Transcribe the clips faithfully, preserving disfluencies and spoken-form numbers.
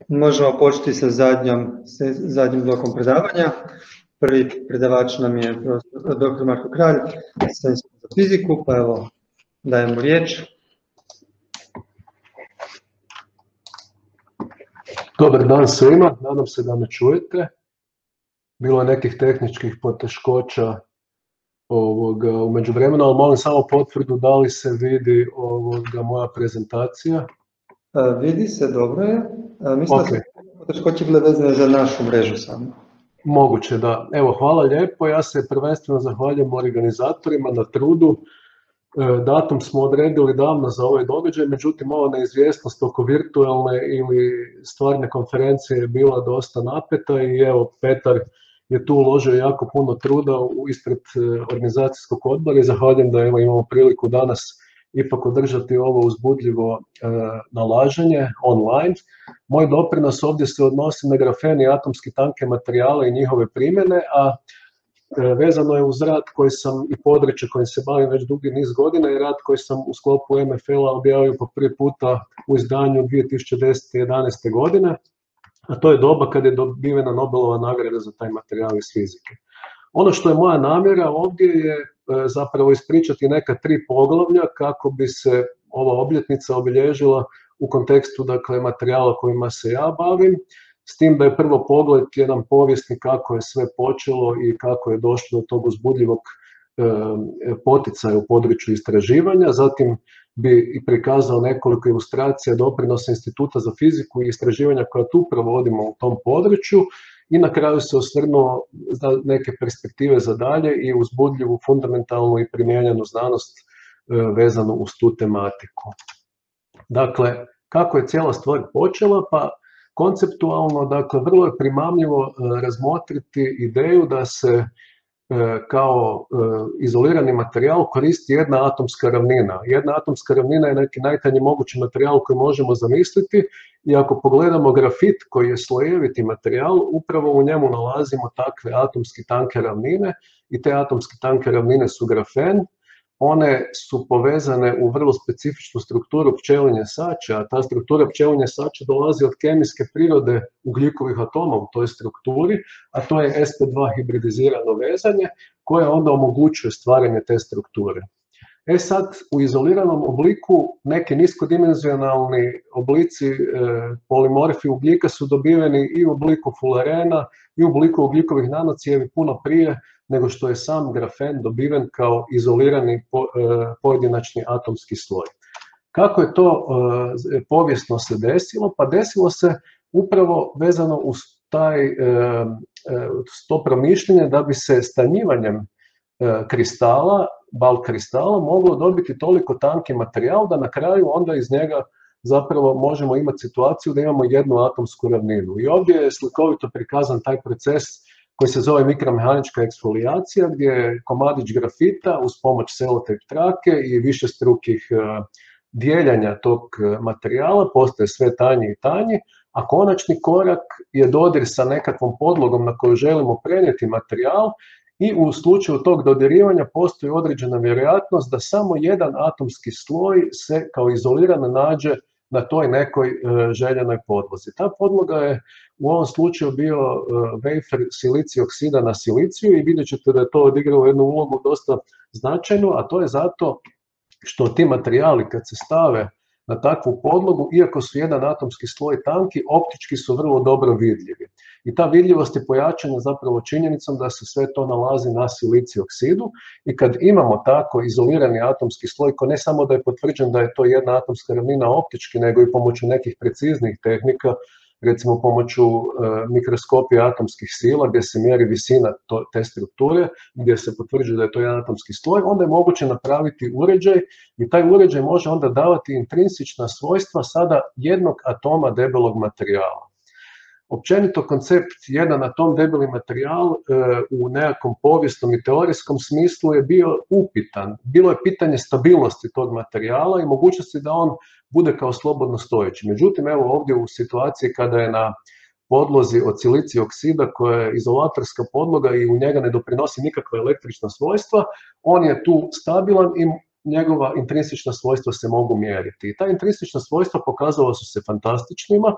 Možemo početi sa zadnjom, sa zadnjim blokom predavanja. Prvi predavač nam je doktor Marko Kralj sa Instituta za fiziku, pa evo dajemo riječ. Dobar dan svima, nadam se da me čujete. Bilo je nekih tehničkih poteškoća ovoga, u međuvremenu, ali molim samo potvrdu da li se vidi ovoga, moja prezentacija. A, vidi se, dobro je. A, mislim okay. Da su poteškoće bile vezane za našu mrežu samo. Moguće, da. Evo, hvala lijepo. Ja se prvenstveno zahvaljujem organizatorima na trudu. Datum smo odredili davno za ovaj događaj, međutim ova neizvjesnost oko virtualne ili stvarne konferencije je bila dosta napeta i evo Petar je tu uložio jako puno truda ispred organizacijskog odbora i zahvaljujem da evo imamo priliku danas ipak održati ovo uzbudljivo e, nalaženje online. Moj doprinos ovdje se odnosi na grafen i atomski tanke materijale i njihove primjene, a vezano je uz rad koji sam i područje kojim se bavim već dugi niz godina i rad koji sam u sklopu em ef el-a objavio po prvi puta u izdanju dvije tisuće desete. jedanaeste. godine, a to je doba kad je dobivena Nobelova nagrada za taj materijal iz fizike. Ono što je moja namjera ovdje je zapravo ispričati neka tri poglavlja kako bi se ova obljetnica obilježila u kontekstu dakle, materijala kojima se ja bavim. S tim da je prvo pogled jedan povijesni kako je sve počelo i kako je došlo do tog uzbudljivog e, poticaja u području istraživanja. Zatim bi i prikazao nekoliko ilustracija doprinosa Instituta za fiziku i istraživanja koja tu provodimo u tom području i na kraju se osvrnuo za neke perspektive za dalje i uzbudljivu, fundamentalnu i primijenjenu znanost e, vezanu uz tu tematiku. Dakle, kako je cijela stvar počela? Pa konceptualno, dakle, vrlo je primamljivo razmotriti ideju da se kao izolirani materijal koristi jedna atomska ravnina. Jedna atomska ravnina je neki najtanji mogući materijal koji možemo zamisliti i ako pogledamo grafit koji je slojeviti materijal, upravo u njemu nalazimo takve atomski tanke ravnine i te atomski tanke ravnine su grafen. One su povezane u vrlo specifičnu strukturu pčelinje sače, a ta struktura pčelinje sače dolazi od kemijske prirode ugljikovih atoma u toj strukturi, a to je es pe dva hibridizirano vezanje koje onda omogućuje stvaranje te strukture. E sad, u izoliranom obliku neki niskodimenzionalni oblici e, polimorfi ugljika su dobiveni i u obliku fularena i u obliku ugljikovih nanocijevi puno prije nego što je sam grafen dobiven kao izolirani po, e, pojedinačni atomski sloj. Kako je to e, povijesno se desilo? Pa desilo se upravo vezano uz taj, e, e, to promišljenje da bi se stanjivanjem e, kristala, bal kristala, moglo dobiti toliko tanki materijal da na kraju onda iz njega zapravo možemo imati situaciju da imamo jednu atomsku ravninu. I ovdje je slikovito prikazan taj proces koji se zove mikromehanička eksfolijacija, gdje je komadić grafita uz pomoć selotejp trake i višestrukih dijeljanja tog materijala postaje sve tanji i tanji, a konačni korak je dodir sa nekakvom podlogom na koju želimo prenijeti materijal i u slučaju tog dodirivanja postoji određena vjerojatnost da samo jedan atomski sloj se kao izoliran nađe na toj nekoj e, željenoj podlozi. Ta podloga je u ovom slučaju bio e, wafer silicij oksida na siliciju i vidjet ćete da je to odigralo jednu ulogu dosta značajnu, a to je zato što ti materijali kad se stave na takvu podlogu, iako su jedan atomski sloj tanki, optički su vrlo dobro vidljivi. I ta vidljivost je pojačana zapravo činjenicom da se sve to nalazi na silicij oksidu i kad imamo tako izolirani atomski sloj, ko ne samo da je potvrđen da je to jedna atomska ravnina optički, nego i pomoću nekih preciznih tehnika, recimo pomoću e, mikroskopija atomskih sila gdje se mjeri visina to, te strukture, gdje se potvrđuje da je to jedan atomski sloj, onda je moguće napraviti uređaj i taj uređaj može onda davati intrinsična svojstva sada jednog atoma debelog materijala. Općenito koncept jedan atom debeli materijal e, u nekakvom povijesnom i teorijskom smislu je bio upitan. Bilo je pitanje stabilnosti tog materijala i mogućnosti da on bude kao slobodno stojeći. Međutim, evo ovdje u situaciji kada je na podlozi od silicij oksida koja je izolatorska podloga i u njega ne doprinosi nikakva električna svojstva, on je tu stabilan i njegova intrinsična svojstva se mogu mjeriti. I ta intrinsična svojstva pokazala su se fantastičnima,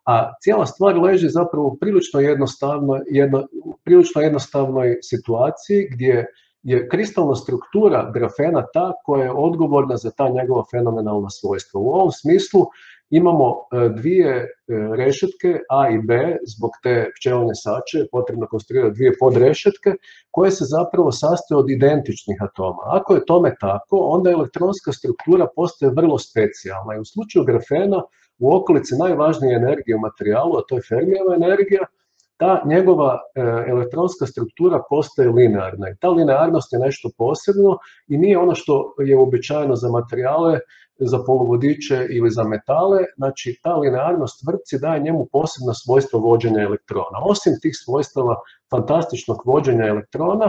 A cijela stvar leži zapravo u prilično jednostavnoj, jedno, prilično jednostavnoj situaciji gdje je kristalna struktura grafena ta koja je odgovorna za ta njegova fenomenalna svojstva. U ovom smislu imamo dvije rešetke A i B, zbog te pčelinje sače je potrebno konstruirati dvije podrešetke koje se zapravo sastoje od identičnih atoma. Ako je tome tako, onda elektronska struktura postaje vrlo specijalna i u slučaju grafena u okolici najvažnije energije u materijalu, a to je Fermijeva energija, ta njegova elektronska struktura postaje linearna i ta linearnost je nešto posebno i nije ono što je uobičajeno za materijale, za poluvodiče ili za metale, znači ta linearnost vrpci daje njemu posebno svojstvo vođenja elektrona. Osim tih svojstava fantastičnog vođenja elektrona,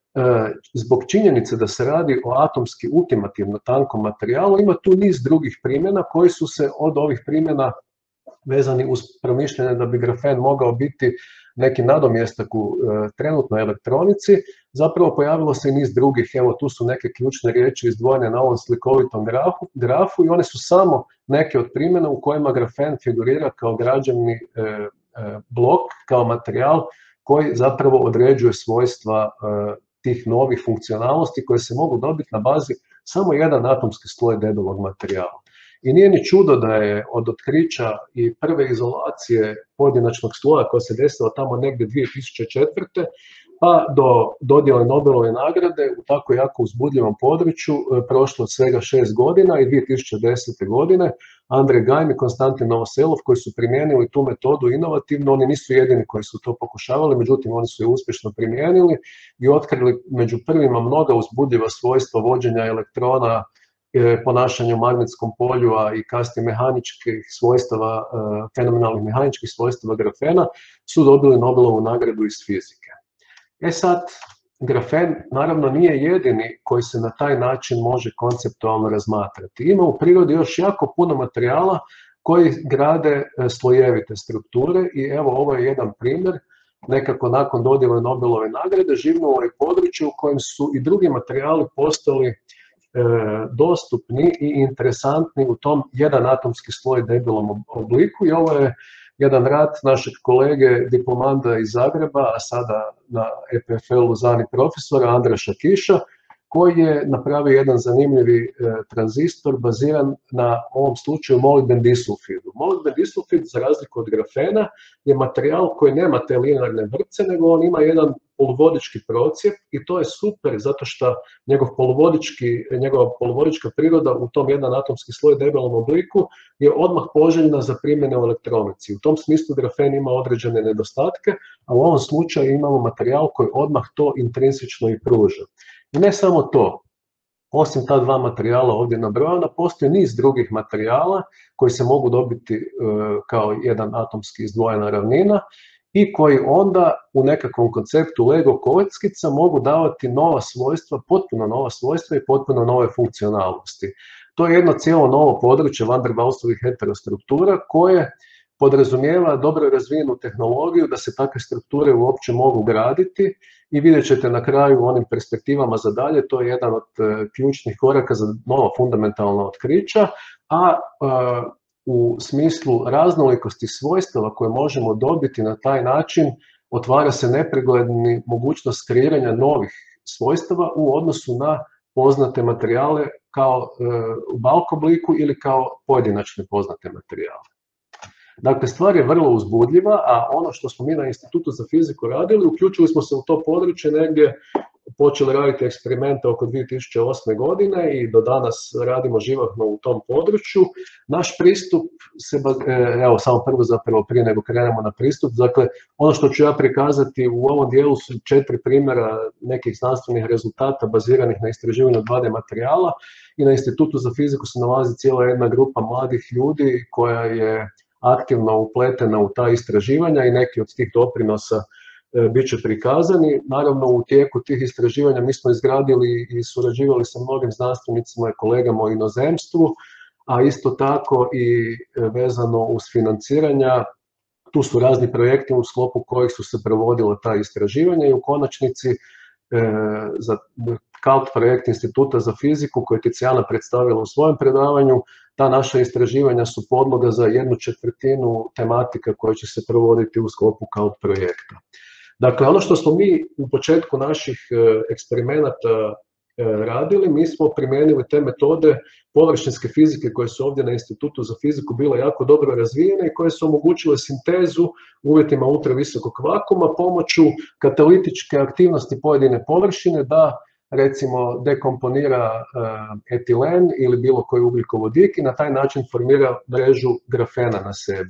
zbog činjenice da se radi o atomski ultimativno tankom materijalu, ima tu niz drugih primjena koji su se od ovih primjena vezani uz promišljanje da bi grafen mogao biti neki nadomjestak u e, trenutnoj elektronici, zapravo pojavilo se i niz drugih, evo tu su neke ključne riječi izdvojene na ovom slikovitom grafu, grafu i one su samo neke od primjena u kojima grafen figurira kao građevni e, e, blok, kao materijal koji zapravo određuje svojstva e, tih novih funkcionalnosti koje se mogu dobiti na bazi samo jedan atomski sloj debelog materijala. I nije ni čudo da je od otkrića i prve izolacije pojedinačnog sloja koja se desila tamo negdje dvije tisuće četvrte pa do dodjele Nobelove nagrade u tako jako uzbudljivom području prošlo od svega šest godina i dvije tisuće desete. godine Andrej Geim i Konstantin Novoselov koji su primijenili tu metodu inovativno, oni nisu jedini koji su to pokušavali, međutim oni su je uspješno primijenili i otkrili među prvima mnoga uzbudljiva svojstva vođenja elektrona, ponašanju u magnetskom polju, a i kasnije mehaničkih svojstava, fenomenalnih mehaničkih svojstava grafena, su dobili Nobelovu nagradu iz fizike. E sad, grafen naravno nije jedini koji se na taj način može konceptualno razmatrati. Ima u prirodi još jako puno materijala koji grade slojevite strukture i evo ovo je jedan primjer, nekako nakon dodjele Nobelove nagrade živnulo je područje u kojem su i drugi materijali postali dostupni i interesantni u tom jedan atomski sloj debelom obliku i ovo je jedan rad našeg kolege diplomanda iz Zagreba, a sada na E P F L-u zvani profesora Andraša Kiša, koji je napravio jedan zanimljivi e, tranzistor baziran na ovom slučaju molibden disulfidu. Molibden disulfid, za razliku od grafena, je materijal koji nema te linearne vrpce, nego on ima jedan poluvodički procjep i to je super zato što njegov poluvodički, njegova poluvodička priroda u tom jedan atomski sloj debelom obliku je odmah poželjna za primjene u elektronici. U tom smislu grafen ima određene nedostatke, a u ovom slučaju imamo materijal koji odmah to intrinsično i pruža. I ne samo to, osim ta dva materijala ovdje nabrojana, postoji niz drugih materijala koji se mogu dobiti e, kao jedan atomski izdvojena ravnina i koji onda u nekakvom konceptu Lego kockica mogu davati nova svojstva, potpuno nova svojstva i potpuno nove funkcionalnosti. To je jedno cijelo novo područje van der Waalsovih heterostruktura koje podrazumijeva dobro razvijenu tehnologiju da se takve strukture uopće mogu graditi i vidjet ćete na kraju u onim perspektivama za dalje, to je jedan od uh, ključnih koraka za nova fundamentalna otkrića, a uh, u smislu raznolikosti svojstava koje možemo dobiti na taj način otvara se nepregledni mogućnost kreiranja novih svojstava u odnosu na poznate materijale kao uh, u bulk obliku ili kao pojedinačne poznate materijale. Dakle, stvar je vrlo uzbudljiva, a ono što smo mi na Institutu za fiziku radili, uključili smo se u to područje negdje, počeli raditi eksperimente oko dvije tisuće osme. godine i do danas radimo živahno u tom području. Naš pristup se, evo samo prvo zapravo prije nego krenemo na pristup, dakle ono što ću ja prikazati u ovom dijelu su četiri primjera nekih znanstvenih rezultata baziranih na istraživanju dva D materijala i na Institutu za fiziku se nalazi cijela jedna grupa mladih ljudi koja je aktivno upletena u ta istraživanja i neki od tih doprinosa e, bit će prikazani. Naravno, u tijeku tih istraživanja mi smo izgradili i surađivali sa mnogim znanstvenicima i kolegama u inozemstvu, a isto tako i vezano uz financiranja. Tu su razni projekti u sklopu kojih su se provodila ta istraživanja i u konačnici e, za C A L T projekt Instituta za fiziku koji je Ticijana predstavila u svojem predavanju, ta naša istraživanja su podloga za jednu četvrtinu tematika koja će se provoditi u sklopu kao projekta. Dakle, ono što smo mi u početku naših eksperimenata radili, mi smo primijenili te metode površinske fizike koje su ovdje na Institutu za fiziku bile jako dobro razvijene i koje su omogućile sintezu u uvjetima ultravisokog vakuma pomoću katalitičke aktivnosti pojedine površine da recimo dekomponira etilen ili bilo koji ugljikovodik i na taj način formira mrežu grafena na sebi.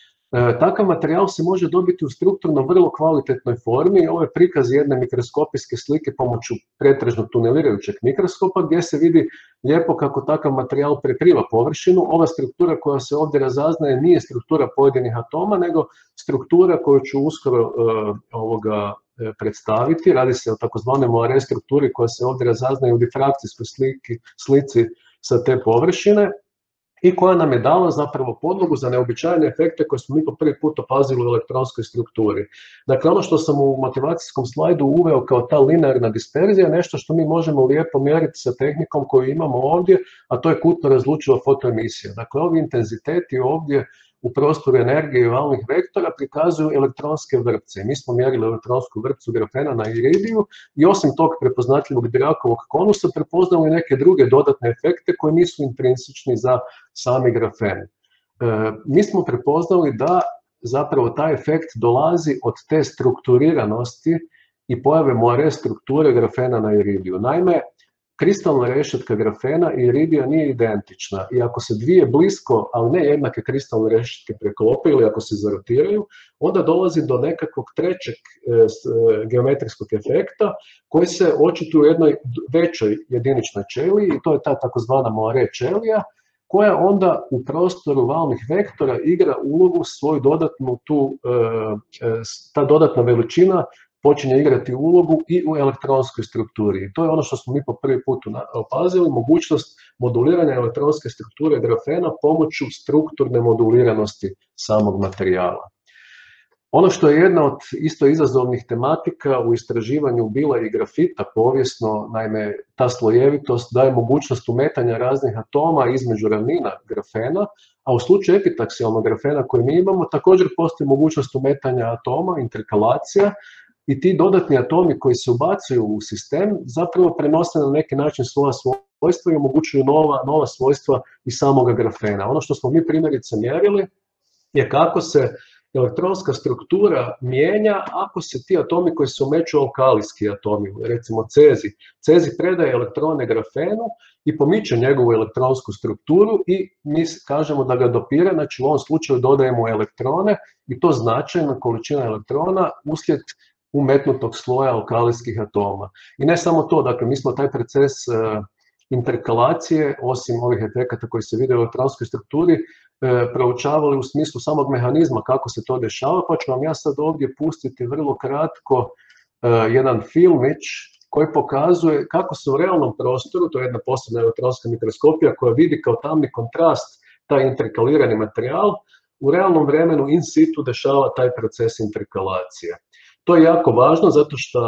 Takav materijal se može dobiti u strukturno vrlo kvalitetnoj formi. Ovo je prikaz jedne mikroskopijske slike pomoću pretražnog tunelirajućeg mikroskopa gdje se vidi lijepo kako takav materijal prekriva površinu. Ova struktura koja se ovdje razaznaje nije struktura pojedinih atoma, nego struktura koju ću uskoro uh, ovoga predstaviti. Radi se o takozvanoj Moire strukturi koja se ovdje razaznaje u difrakcijskoj sliki, slici sa te površine i koja nam je dala zapravo podlogu za neobičajne efekte koje smo mi po prvi put opazili u elektronskoj strukturi. Dakle, ono što sam u motivacijskom slajdu uveo kao ta linearna disperzija je nešto što mi možemo lijepo mjeriti sa tehnikom koju imamo ovdje, a to je kutno razlučiva fotoemisija. Dakle, ovi intenziteti ovdje u prostoru energije i valnih vektora prikazuju elektronske vrpce. Mi smo mjerili elektronsku vrpcu grafena na iridiju i osim tog prepoznatljivog Dirakovog konusa prepoznali neke druge dodatne efekte koji nisu intrinsični za sami grafen. E, mi smo prepoznali da zapravo taj efekt dolazi od te strukturiranosti i pojave Moire strukture grafena na iridiju. Naime, kristalna rešetka grafena i iridija nije identična i ako se dvije blisko, ali ne jednake kristalne rešetke preklope ili ako se zarotiraju, onda dolazi do nekakvog trećeg e, geometrijskog efekta koji se očituje u jednoj većoj jediničnoj ćeliji i to je ta takozvana Moire ćelija koja onda u prostoru valnih vektora igra ulogu svoju dodatnu tu, e, ta dodatna veličina počinje igrati ulogu i u elektronskoj strukturi. I to je ono što smo mi po prvi put opazili, mogućnost moduliranja elektronske strukture grafena pomoću strukturne moduliranosti samog materijala. Ono što je jedna od isto izazovnih tematika u istraživanju bila i grafita povijesno, naime ta slojevitost daje mogućnost umetanja raznih atoma između ravnina grafena, a u slučaju epitaksijalnog grafena koji mi imamo također postoji mogućnost umetanja atoma, interkalacija, i ti dodatni atomi koji se ubacuju u sistem zapravo prenose na neki način svoja svojstva i omogućuju nova, nova svojstva i samoga grafena. Ono što smo mi primjerice mjerili je kako se elektronska struktura mijenja ako se ti atomi koji se umeću alkalijski atomi, recimo cezi. Cezi predaje elektrone grafenu i pomiče njegovu elektronsku strukturu i mi kažemo da ga dopira, znači u ovom slučaju dodajemo elektrone i to značajna količina elektrona uslijed umetnutog sloja alkalijskih atoma. I ne samo to, dakle, mi smo taj proces uh, interkalacije, osim ovih efekata koji se vide u elektronskoj strukturi, uh, proučavali u smislu samog mehanizma kako se to dešava, pa ću vam ja sad ovdje pustiti vrlo kratko uh, jedan filmić koji pokazuje kako se u realnom prostoru, to je jedna posebna elektronska mikroskopija koja vidi kao tamni kontrast taj interkalirani materijal, u realnom vremenu in situ dešava taj proces interkalacije. To je jako važno zato što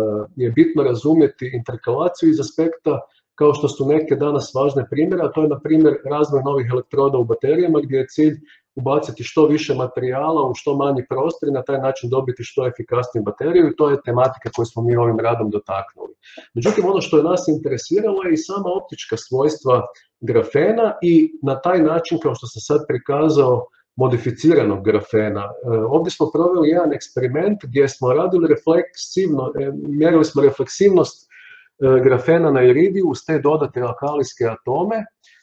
je bitno razumjeti interkalaciju iz aspekta kao što su neke danas važne primjere, a to je na primjer razvoj novih elektroda u baterijama gdje je cilj ubaciti što više materijala u što manji prostor i na taj način dobiti što efikasniju bateriju i to je tematika koju smo mi ovim radom dotaknuli. Međutim, ono što je nas interesiralo je i sama optička svojstva grafena i na taj način, kao što sam sad prikazao, modificiranog grafena. Ovdje smo proveli jedan eksperiment gdje smo radili refleksivno, mjerili smo refleksivnost grafena na iridiju uz te dodatne alkalijske atome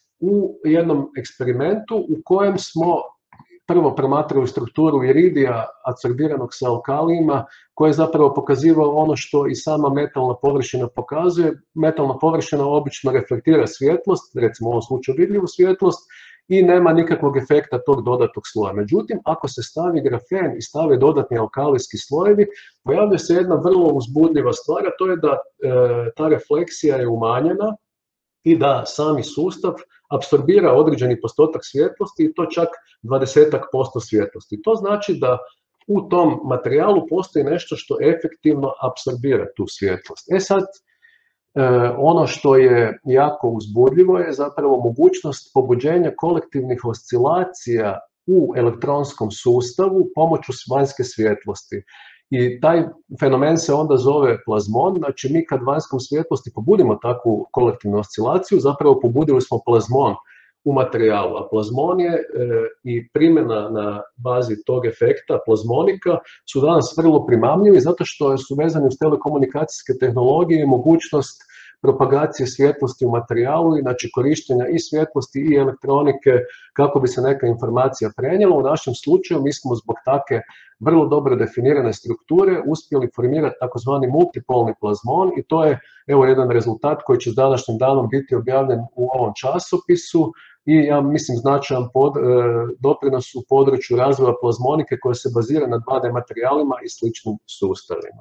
u jednom eksperimentu u kojem smo prvo promatrali strukturu iridija adsorbiranog sa alkalijima koje je zapravo pokazivao ono što i sama metalna površina pokazuje. Metalna površina obično reflektira svjetlost, recimo u ovom slučaju vidljivu svjetlost, i nema nikakvog efekta tog dodatnog sloja. Međutim, ako se stavi grafen i stave dodatni alkalijski slojevi, pojavlja se jedna vrlo uzbudljiva stvar, a to je da e, ta refleksija je umanjena i da sami sustav apsorbira određeni postotak svjetlosti i to čak dvadeset posto svjetlosti. To znači da u tom materijalu postoji nešto što efektivno apsorbira tu svjetlost. E sad, ono što je jako uzbudljivo je zapravo mogućnost pobuđenja kolektivnih oscilacija u elektronskom sustavu pomoću vanjske svjetlosti. I taj fenomen se onda zove plazmon, znači mi kad vanjskom svjetlosti pobudimo takvu kolektivnu oscilaciju, zapravo pobudili smo plazmon u materijalu, a plazmon je e, i primjena na bazi tog efekta plazmonika su danas vrlo primamljivi zato što su vezani uz telekomunikacijske tehnologije i mogućnost propagacije svjetlosti u materijalu, znači korištenja i svjetlosti i elektronike kako bi se neka informacija prenijela. U našem slučaju mi smo zbog takve vrlo dobro definirane strukture uspjeli formirati takozvani multipolni plazmon i to je evo jedan rezultat koji će s današnjim danom biti objavljen u ovom časopisu i ja mislim značajan pod, e, doprinos u području razvoja plazmonike koja se bazira na dva D materijalima i sličnim sustavima.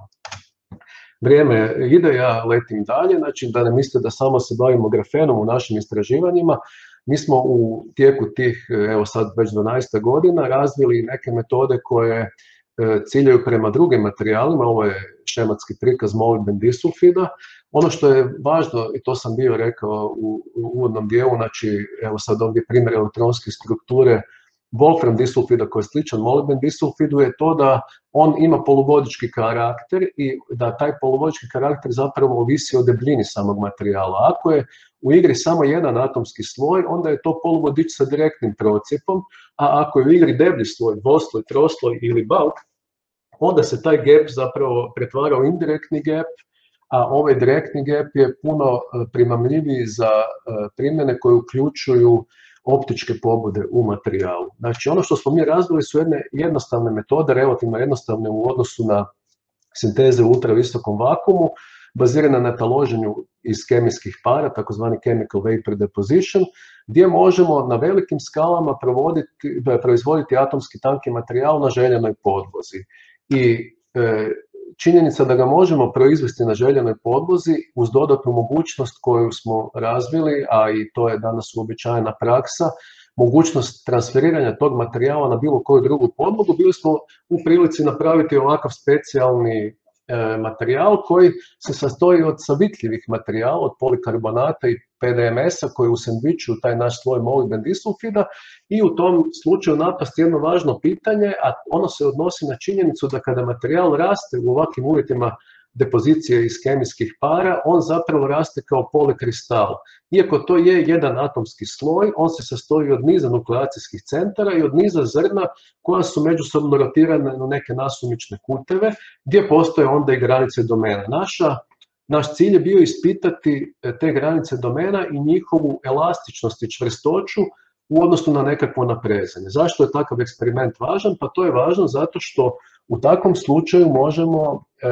Vrijeme ide, ja letim dalje, znači da ne mislite da samo se bavimo grafenom u našim istraživanjima. Mi smo u tijeku tih, evo sad već dvanaest godina, razvili neke metode koje ciljaju prema drugim materijalima, ovo je šematski prikaz molibden disulfida. Ono što je važno, i to sam bio rekao u, u uvodnom dijelu, znači evo sad ovdje primjer elektronske strukture Wolfram disulfida koji je sličan molibden disulfidu je to da on ima poluvodički karakter i da taj poluvodički karakter zapravo ovisi o debljini samog materijala. Ako je u igri samo jedan atomski sloj, onda je to poluvodič sa direktnim procjepom, a ako je u igri deblji sloj, dvosloj, trosloj ili bulk, onda se taj gap zapravo pretvara u indirektni gap, a ovaj direktni gap je puno primamljiviji za primjene koje uključuju optičke pobude u materijalu. Znači ono što smo mi razvili su jedne jednostavne metode, relativno jednostavne u odnosu na sinteze u ultravisokom vakuumu, bazirane na taloženju iz kemijskih para, takozvani chemical vapor deposition, gdje možemo na velikim skalama provoditi, proizvoditi atomski tanki materijal na željenoj podlozi. I e, činjenica da ga možemo proizvesti na željenoj podlozi uz dodatnu mogućnost koju smo razvili, a i to je danas uobičajena praksa, mogućnost transferiranja tog materijala na bilo koju drugu podlogu, bili smo u prilici napraviti ovakav specijalni e, materijal koji se sastoji od savitljivih materijala, od polikarbonata i P D M S-a koji usendvičuju taj naš sloj molibden disulfida i u tom slučaju napasti jedno važno pitanje, a ono se odnosi na činjenicu da kada materijal raste u ovakvim uvjetima depozicije iz kemijskih para, on zapravo raste kao polikristal. Iako to je jedan atomski sloj, on se sastoji od niza nukleacijskih centara i od niza zrna koja su međusobno rotirane na neke nasumične kuteve, gdje postoje onda i granice domena. Naša Naš cilj je bio ispitati te granice domena i njihovu elastičnost i čvrstoću u odnosu na nekakvo naprezanje. Zašto je takav eksperiment važan? Pa to je važno zato što u takvom slučaju možemo e,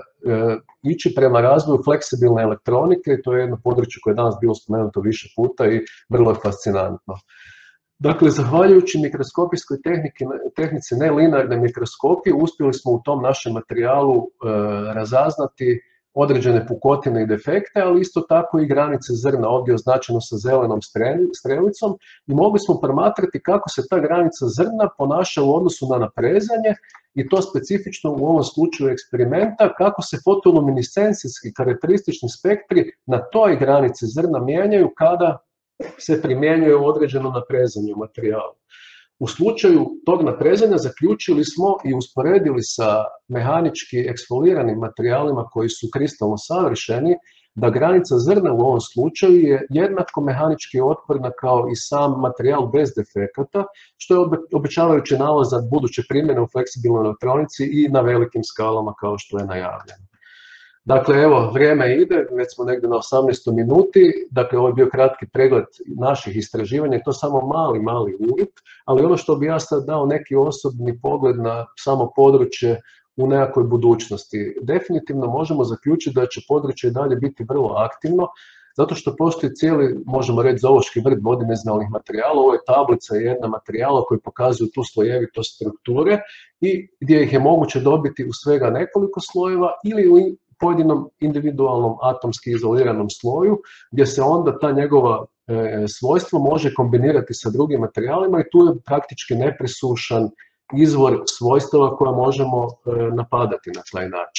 e, ići prema razvoju fleksibilne elektronike, i to je jedno područje koje je danas bilo spomenuto više puta i vrlo je fascinantno. Dakle, zahvaljujući mikroskopijskoj tehniki, tehnici nelinearne mikroskopije, uspjeli smo u tom našem materijalu e, razaznati određene pukotine i defekte, ali isto tako i granice zrna, ovdje označeno sa zelenom strelicom, i mogli smo promatrati kako se ta granica zrna ponaša u odnosu na naprezanje, i to specifično u ovom slučaju eksperimenta, kako se fotoluminiscencijski karakteristični spektri na toj granici zrna mijenjaju kada se primjenjuje određeno naprezanje u materijalu. U slučaju tog naprezanja zaključili smo i usporedili sa mehanički eksfoliranim materijalima koji su kristalno savršeni, da granica zrna u ovom slučaju je jednako mehanički otporna kao i sam materijal bez defekata, što je obećavajući nalaz za buduće primjene u fleksibilnoj elektronici i na velikim skalama kao što je najavljeno. Dakle, evo, vrijeme ide, već smo negdje na osamnaestoj minuti, dakle, ovo je bio kratki pregled naših istraživanja, to samo mali, mali uvid, ali ono što bi ja sad dao neki osobni pogled na samo područje u nekakvoj budućnosti. Definitivno možemo zaključiti da će područje i dalje biti vrlo aktivno, zato što postoji cijeli, možemo reći, zoološki vrt dvodimenzionalnih materijala. Ovo je tablica jedna materijala koji pokazuju tu slojevitost strukture i gdje ih je moguće dobiti u svega nekoliko slojeva ili u pojedinom individualnom atomski izoliranom sloju, gdje se onda ta njegova e, svojstvo može kombinirati sa drugim materijalima i tu je praktički nepresušan izvor svojstava koja možemo e, napadati na taj način.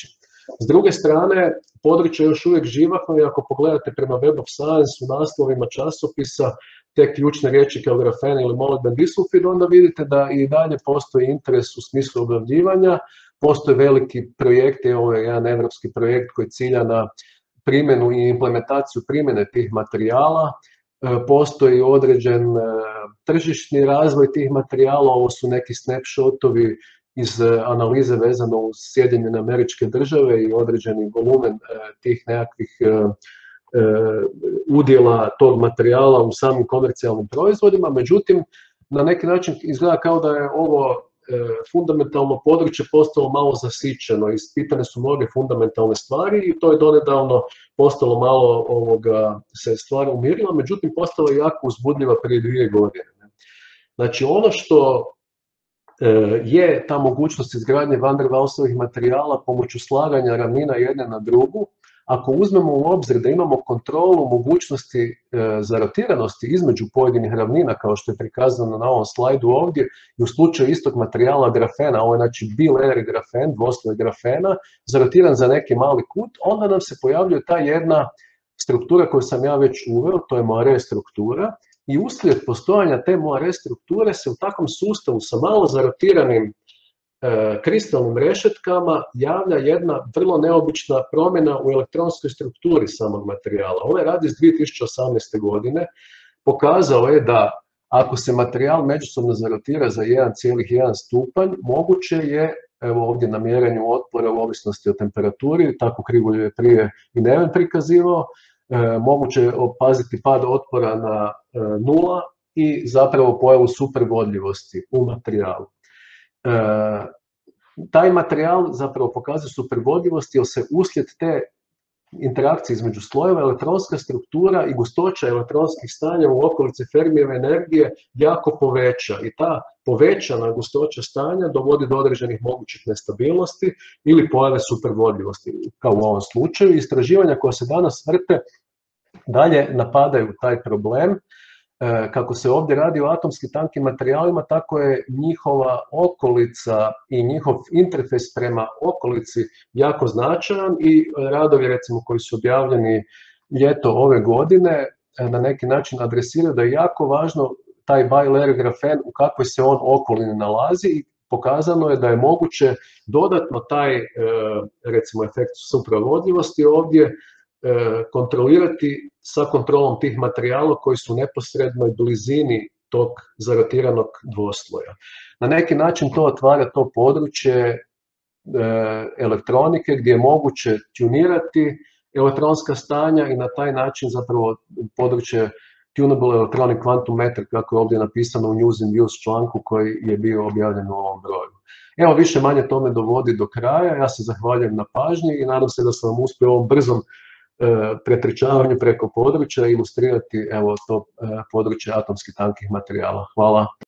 S druge strane, područje je još uvijek živahno i ako pogledate prema Web of Science u naslovima časopisa te ključne riječi kao grafen ili molibden disulfid, onda vidite da i dalje postoji interes u smislu objavljivanja. Postoje veliki projekti, ovo je jedan evropski projekt koji cilja na primjenu i implementaciju primjene tih materijala. Postoji određen tržišni razvoj tih materijala, ovo su neki snapshotovi iz analize vezano uz Sjedinjene Američke Države i određeni volumen tih nekakvih udjela tog materijala u samim komercijalnim proizvodima. Međutim, na neki način izgleda kao da je ovo fundamentalno područje postalo malo zasićeno, ispitane su mnoge fundamentalne stvari i to je donedavno postalo malo ovoga, se stvar umirila, međutim postalo je jako uzbudljiva prije dvije godine. Znači ono što je ta mogućnost izgradnje van der Waalsovih materijala pomoću slaganja ravnina jedne na drugu, ako uzmemo u obzir da imamo kontrolu mogućnosti za rotiranosti između pojedinih ravnina, kao što je prikazano na ovom slajdu ovdje, i u slučaju istog materijala grafena, ovo je znači bilayer grafen, dvosloj grafena, zarotiran za neki mali kut, onda nam se pojavljuje ta jedna struktura koju sam ja već uveo, to je moire struktura, i uslijed postojanja te moire strukture se u takvom sustavu sa malo zarotiranim kristalnim rešetkama javlja jedna vrlo neobična promjena u elektronskoj strukturi samog materijala. Ovaj rad iz dvije tisuće osamnaeste. godine pokazao je da ako se materijal međusobno zarotira za jedan zarez jedan stupanj, moguće je, evo ovdje na mjerenju otpora u ovisnosti o temperaturi, tako krivulju je prije i Neven prikazivao, e, moguće je opaziti pad otpora na e, nula i zapravo pojavu supervodljivosti u materijalu. E, taj materijal zapravo pokazuje supervodljivost jer se uslijed te interakcije između slojeva elektronska struktura i gustoća elektronskih stanja u okolici Fermijeve energije jako poveća i ta povećana gustoća stanja dovodi do određenih mogućih nestabilnosti ili pojave supervodljivosti, kao u ovom slučaju. Istraživanja koja se danas vrte dalje napadaju taj problem. Kako se ovdje radi o atomski tankim materijalima, tako je njihova okolica i njihov interfejs prema okolici jako značajan i radovi recimo koji su objavljeni ljeto ove godine na neki način adresiraju da je jako važno taj bilayer grafen u kakvoj se on okolini nalazi i pokazano je da je moguće dodatno taj recimo efekt supravodljivosti ovdje kontrolirati sa kontrolom tih materijala koji su u neposrednoj blizini tog zarotiranog dvosloja. Na neki način to otvara to područje elektronike gdje je moguće tunirati elektronska stanja i na taj način zapravo područje Tunable Electronic Quantum Meter, kako je ovdje napisano u News and Views članku koji je bio objavljen u ovom broju. Evo, više manje to me dovodi do kraja, ja se zahvaljujem na pažnji i nadam se da sam vam uspio ovom brzom pretrčavanju preko područja ilustrirati evo to područje atomskih tankih materijala. Hvala.